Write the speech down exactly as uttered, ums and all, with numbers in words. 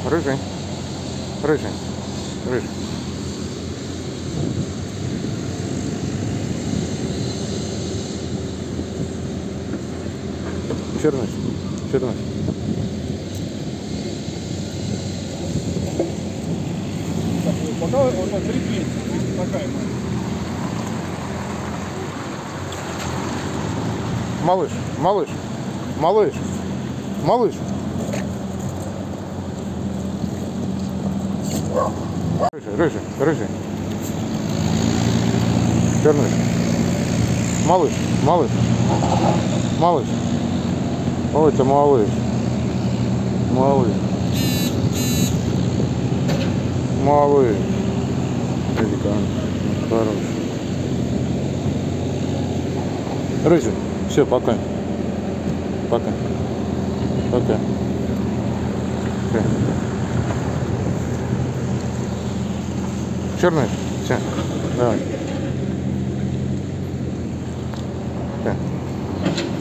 Рыжий. Рыжий. Рыжий. Черный. Черный. Пока вот так три такая. Малыш, малыш, малыш, малыш. Рыжий, рыжий, рыжий. Черный. Малыш, малыш, малыш. Ой, это малыш. Малыш. Малыш. Великан. Хороший. Рыжий. Все, пока. Пока. Пока. Пока. Черный? Все. Давай. Так.